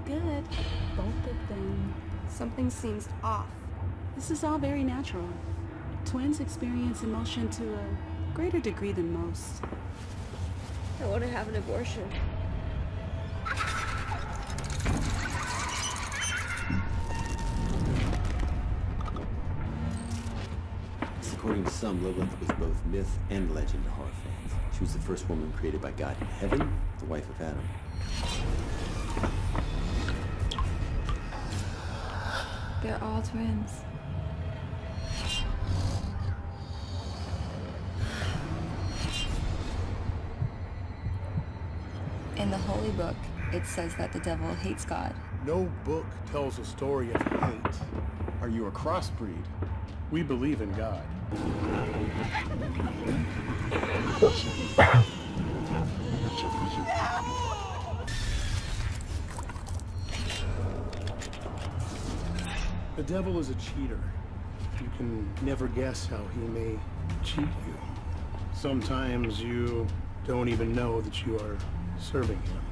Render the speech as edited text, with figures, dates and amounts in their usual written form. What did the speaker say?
good. Both of them. Something seems off. This is all very natural. Twins experience emotion to a greater degree than most. I want to have an abortion. According to some, Lilith was both myth and legend to horror fans. She was the first woman created by God in heaven, the wife of Adam. They're all twins. In the Holy Book, it says that the devil hates God. No book tells a story of hate. Are you a crossbreed? We believe in God. The devil is a cheater. You can never guess how he may cheat you. Sometimes you don't even know that you are serving him.